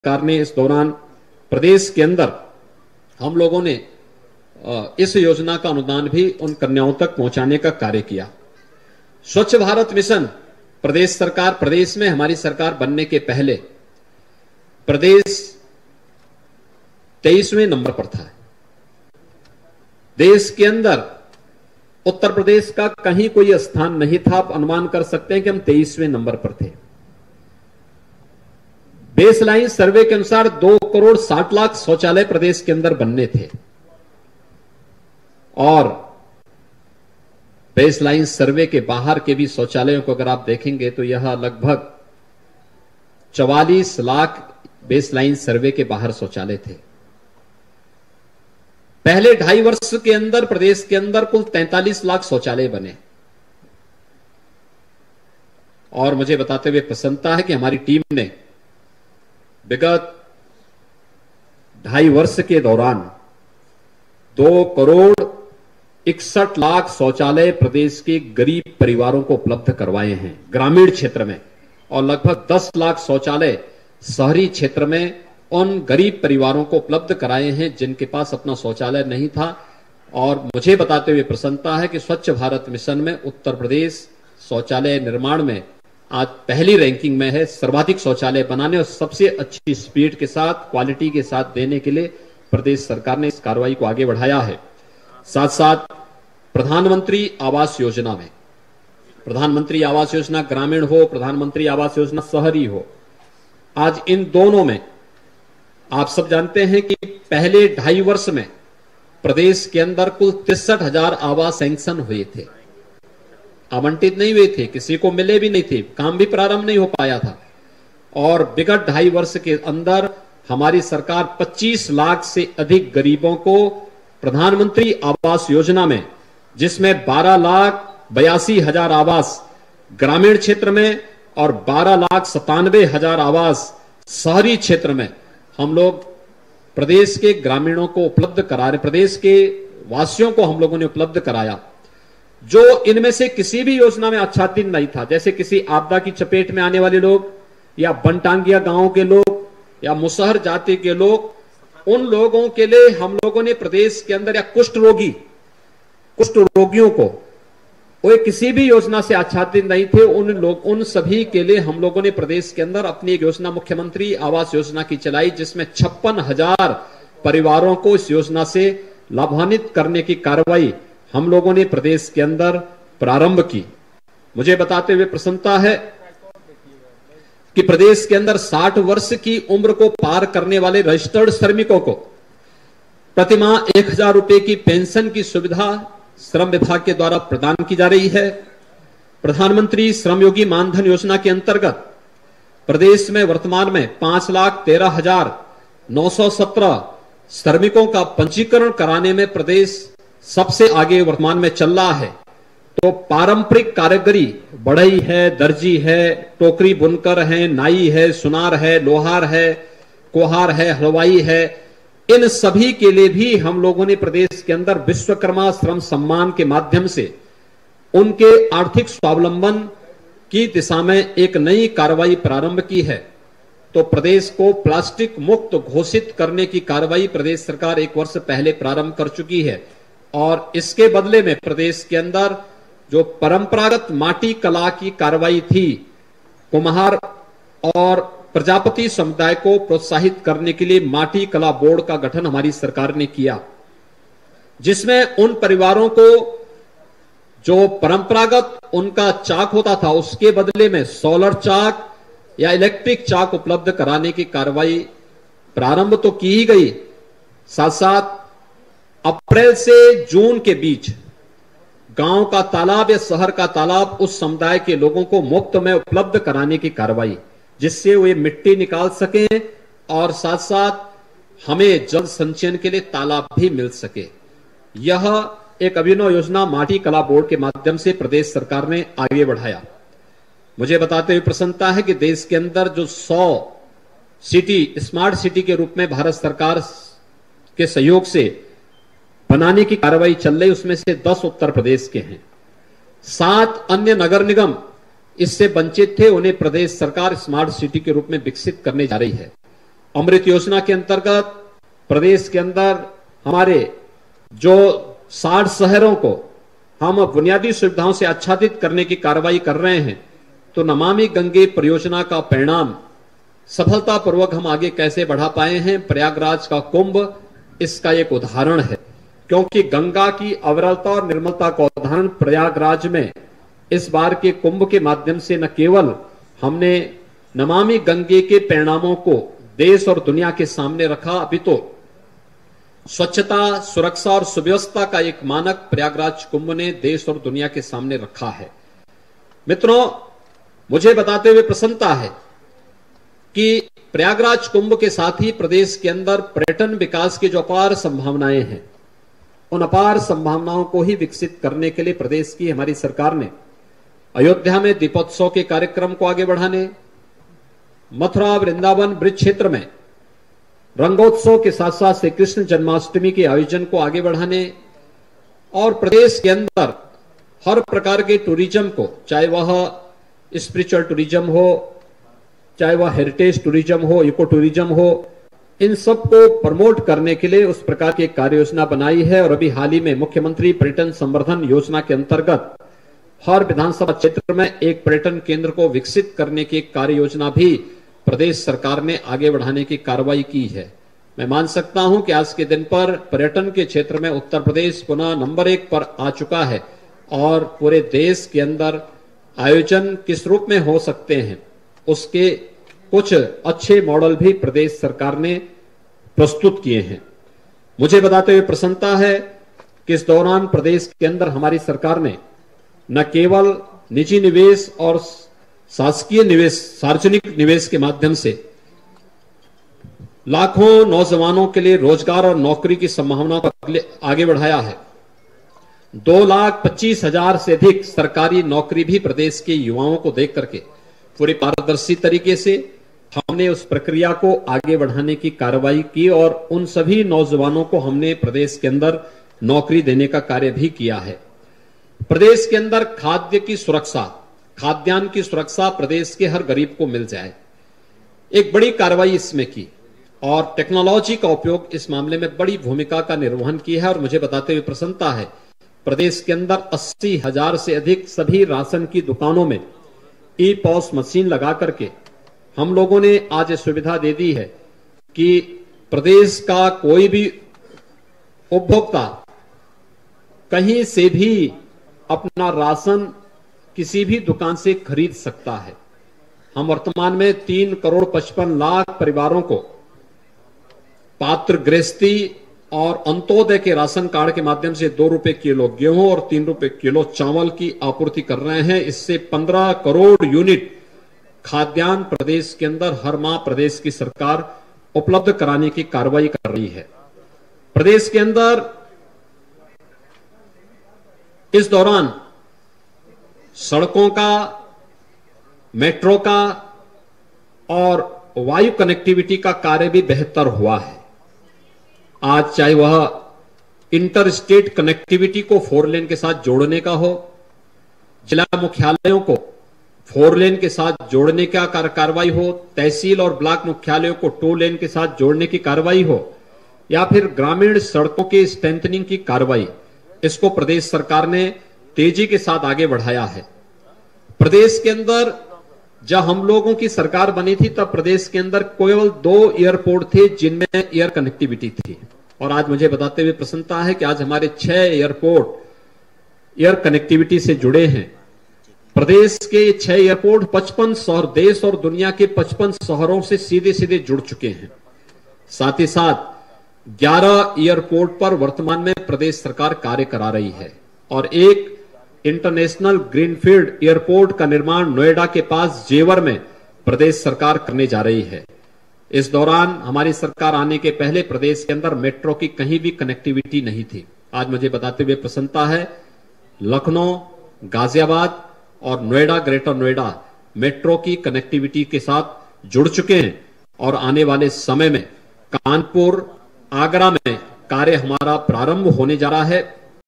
सरकार ने इस दौरान प्रदेश के अंदर हम लोगों ने इस योजना का अनुदान भी उन कन्याओं तक पहुंचाने का कार्य किया। स्वच्छ भारत मिशन प्रदेश में हमारी सरकार बनने के पहले प्रदेश 23वें नंबर पर था। देश के अंदर उत्तर प्रदेश का कहीं कोई स्थान नहीं था। आप अनुमान कर सकते हैं कि हम 23वें नंबर पर थे। बेसलाइन सर्वे के अनुसार 2,60,00,000 शौचालय प्रदेश के अंदर बनने थे और बेसलाइन सर्वे के बाहर के भी शौचालयों को अगर आप देखेंगे तो यह लगभग 44 लाख बेसलाइन सर्वे के बाहर शौचालय थे। पहले 2.5 वर्ष के अंदर प्रदेश के अंदर कुल 43 लाख शौचालय बने और मुझे बताते हुए प्रसन्नता है कि हमारी टीम ने विगत 2.5 वर्ष के दौरान 2,61,00,000 शौचालय प्रदेश के गरीब परिवारों को उपलब्ध करवाए हैं ग्रामीण क्षेत्र में और लगभग 10 लाख शौचालय शहरी क्षेत्र में उन गरीब परिवारों को उपलब्ध कराए हैं जिनके पास अपना शौचालय नहीं था। और मुझे बताते हुए प्रसन्नता है कि स्वच्छ भारत मिशन में उत्तर प्रदेश शौचालय निर्माण में आज पहली रैंकिंग में है। सर्वाधिक शौचालय बनाने और सबसे अच्छी स्पीड के साथ क्वालिटी के साथ देने के लिए प्रदेश सरकार ने इस कार्रवाई को आगे बढ़ाया है। साथ साथ प्रधानमंत्री आवास योजना में, प्रधानमंत्री आवास योजना ग्रामीण हो, प्रधानमंत्री आवास योजना शहरी हो, आज इन दोनों में आप सब जानते हैं कि पहले 2.5 वर्ष में प्रदेश के अंदर कुल 63,000 आवास सैंक्शन हुए थे, आवंटित नहीं हुए थे, किसी को मिले भी नहीं थे, काम भी प्रारंभ नहीं हो पाया था। और विगत 2.5 वर्ष के अंदर हमारी सरकार 25 लाख से अधिक गरीबों को प्रधानमंत्री आवास योजना में, जिसमें 12,82,000 आवास ग्रामीण क्षेत्र में और 12,97,000 आवास शहरी क्षेत्र में हम लोग प्रदेश के ग्रामीणों को उपलब्ध करा रहे, प्रदेश के वासियों को हम लोगों ने उपलब्ध कराया जो इनमें से किसी भी योजना में आच्छादित नहीं था। जैसे किसी आपदा की चपेट में आने वाले लोग या बनटांगिया गांव के लोग या मुसहर जाति के लोग, उन लोगों के लिए हम लोगों ने प्रदेश के अंदर, या कुष्ठ रोगियों को वो किसी भी योजना से आच्छादित नहीं थे, उन सभी के लिए हम लोगों ने प्रदेश के अंदर अपनी एक योजना मुख्यमंत्री आवास योजना की चलाई जिसमें 56,000 परिवारों को इस योजना से लाभान्वित करने की कार्रवाई हम लोगों ने प्रदेश के अंदर प्रारंभ की। मुझे बताते हुए प्रसन्नता है कि प्रदेश के अंदर 60 वर्ष की उम्र को पार करने वाले रजिस्टर्ड श्रमिकों को प्रतिमाह 1,000 रुपए की पेंशन की सुविधा श्रम विभाग के द्वारा प्रदान की जा रही है। प्रधानमंत्री श्रमयोगी मानधन योजना के अंतर्गत प्रदेश में वर्तमान में 5,13,917 श्रमिकों का पंजीकरण कराने में प्रदेश सबसे आगे वर्तमान में चल रहा है। तो पारंपरिक कारीगरी, बढ़ई है, दर्जी है, टोकरी बुनकर है, नाई है, सुनार है, लोहार है, कोहार है, हलवाई है, इन सभी के लिए भी हम लोगों ने प्रदेश के अंदर विश्वकर्मा श्रम सम्मान के माध्यम से उनके आर्थिक स्वावलंबन की दिशा में एक नई कार्रवाई प्रारंभ की है। तो प्रदेश को प्लास्टिक मुक्त घोषित करने की कार्रवाई प्रदेश सरकार 1 वर्ष पहले प्रारंभ कर चुकी है और इसके बदले में प्रदेश के अंदर जो परंपरागत माटी कला की कार्रवाई थी, कुम्हार और प्रजापति समुदाय को प्रोत्साहित करने के लिए माटी कला बोर्ड का गठन हमारी सरकार ने किया, जिसमें उन परिवारों को जो परंपरागत उनका चाक होता था उसके बदले में सोलर चाक या इलेक्ट्रिक चाक उपलब्ध कराने की कार्रवाई प्रारंभ तो की ही गई, साथ साथ अप्रैल से जून के बीच गांव का तालाब या शहर का तालाब उस समुदाय के लोगों को मुफ्त में उपलब्ध कराने की कार्रवाई, जिससे वे मिट्टी निकाल सकें और साथ साथ हमें जल संचयन के लिए तालाब भी मिल सके। यह एक अभिनव योजना माटी कला बोर्ड के माध्यम से प्रदेश सरकार ने आगे बढ़ाया। मुझे बताते हुए प्रसन्नता है कि देश के अंदर जो 100 सिटी स्मार्ट सिटी के रूप में भारत सरकार के सहयोग से बनाने की कार्रवाई चल रही, उसमें से 10 उत्तर प्रदेश के हैं। 7 अन्य नगर निगम इससे वंचित थे, उन्हें प्रदेश सरकार स्मार्ट सिटी के रूप में विकसित करने जा रही है। अमृत योजना के अंतर्गत प्रदेश के अंदर हमारे जो 60 शहरों को हम बुनियादी सुविधाओं से आच्छादित करने की कार्रवाई कर रहे हैं, तो नमामि गंगे परियोजना का परिणाम सफलतापूर्वक हम आगे कैसे बढ़ा पाए हैं, प्रयागराज का कुंभ इसका एक उदाहरण है। क्योंकि गंगा की अविरलता और निर्मलता का उदाहरण प्रयागराज में इस बार के कुंभ के माध्यम से न केवल हमने नमामि गंगे के परिणामों को देश और दुनिया के सामने रखा, अभी तो स्वच्छता, सुरक्षा और सुव्यवस्था का एक मानक प्रयागराज कुंभ ने देश और दुनिया के सामने रखा है। मित्रों, मुझे बताते हुए प्रसन्नता है कि प्रयागराज कुंभ के साथ ही प्रदेश के अंदर पर्यटन विकास की जो अपार संभावनाएं हैं, उन अपार संभावनाओं को ही विकसित करने के लिए प्रदेश की हमारी सरकार ने अयोध्या में दीपोत्सव के कार्यक्रम को आगे बढ़ाने, मथुरा वृंदावन ब्रिज क्षेत्र में रंगोत्सव के साथ साथ श्री कृष्ण जन्माष्टमी के आयोजन को आगे बढ़ाने और प्रदेश के अंदर हर प्रकार के टूरिज्म को, चाहे वह स्पिरिचुअल टूरिज्म हो, चाहे वह हेरिटेज टूरिज्म हो, इको टूरिज्म हो, इन सब को प्रमोट करने के लिए उस प्रकार की कार्य योजना बनाई है। और अभी हाल ही में मुख्यमंत्री पर्यटन संवर्धन योजना के अंतर्गत हर विधानसभा क्षेत्र में एक पर्यटन केंद्र को विकसित करने की एक कार्य योजना भी प्रदेश सरकार ने आगे बढ़ाने की कार्रवाई की है। मैं मान सकता हूं कि आज के दिन पर पर्यटन के क्षेत्र में उत्तर प्रदेश पुनः नंबर 1 पर आ चुका है और पूरे देश के अंदर आयोजन किस रूप में हो सकते हैं, उसके कुछ अच्छे मॉडल भी प्रदेश सरकार ने प्रस्तुत किए हैं। मुझे बताते हुए प्रसन्नता है कि इस दौरान प्रदेश के अंदर हमारी सरकार ने न केवल निजी निवेश और शासकीय निवेश, सार्वजनिक निवेश के माध्यम से लाखों नौजवानों के लिए रोजगार और नौकरी की संभावनाओं को आगे बढ़ाया है। 2,25,000 से अधिक सरकारी नौकरी भी प्रदेश के युवाओं को देख करके पूरी पारदर्शी तरीके से हमने उस प्रक्रिया को आगे बढ़ाने की कार्रवाई की और उन सभी नौजवानों को हमने प्रदेश के अंदर नौकरी देने का कार्य भी किया है। प्रदेश के अंदर खाद्य की सुरक्षा, खाद्यान्न की सुरक्षा प्रदेश के हर गरीब को मिल जाए, एक बड़ी कार्रवाई इसमें की और टेक्नोलॉजी का उपयोग इस मामले में बड़ी भूमिका का निर्वहन किया है। और मुझे बताते हुए प्रसन्नता है, प्रदेश के अंदर 80,000 से अधिक सभी राशन की दुकानों में ई-पॉस मशीन लगा करके हम लोगों ने आज सुविधा दे दी है कि प्रदेश का कोई भी उपभोक्ता कहीं से भी अपना राशन किसी भी दुकान से खरीद सकता है। हम वर्तमान में 3,55,00,000 परिवारों को पात्र गृहस्थी और अंत्योदय के राशन कार्ड के माध्यम से 2 रुपए किलो गेहूं और 3 रुपए किलो चावल की आपूर्ति कर रहे हैं। इससे 15 करोड़ यूनिट खाद्यान्न प्रदेश के अंदर हर माह प्रदेश की सरकार उपलब्ध कराने की कार्रवाई कर रही है। प्रदेश के अंदर इस दौरान सड़कों का, मेट्रो का और वायु कनेक्टिविटी का कार्य भी बेहतर हुआ है। आज चाहे वह इंटर स्टेट कनेक्टिविटी को 4 लेन के साथ जोड़ने का हो, जिला मुख्यालयों को 4 लेन के साथ जोड़ने का कार्रवाई हो, तहसील और ब्लॉक मुख्यालयों को 2 लेन के साथ जोड़ने की कार्रवाई हो, या फिर ग्रामीण सड़कों के स्ट्रेंथनिंग की कार्रवाई, इसको प्रदेश सरकार ने तेजी के साथ आगे बढ़ाया है। प्रदेश के अंदर जब हम लोगों की सरकार बनी थी तब प्रदेश के अंदर केवल 2 एयरपोर्ट थे जिनमें एयर कनेक्टिविटी थी और आज मुझे बताते हुए प्रसन्नता है कि आज हमारे 6 एयरपोर्ट एयर कनेक्टिविटी से जुड़े हैं। प्रदेश के 6 एयरपोर्ट 55 शहर, देश और दुनिया के 55 शहरों से सीधे सीधे जुड़ चुके हैं। साथ ही साथ 11 एयरपोर्ट पर वर्तमान में प्रदेश सरकार कार्य करा रही है और एक इंटरनेशनल ग्रीनफील्ड एयरपोर्ट का निर्माण नोएडा के पास जेवर में प्रदेश सरकार करने जा रही है। इस दौरान हमारी सरकार आने के पहले प्रदेश के अंदर मेट्रो की कहीं भी कनेक्टिविटी नहीं थी। आज मुझे बताते हुए प्रसन्नता है, लखनऊ, गाजियाबाद और नोएडा, ग्रेटर नोएडा मेट्रो की कनेक्टिविटी के साथ जुड़ चुके हैं और आने वाले समय में कानपुर, आगरा में कार्य हमारा प्रारंभ होने जा रहा है।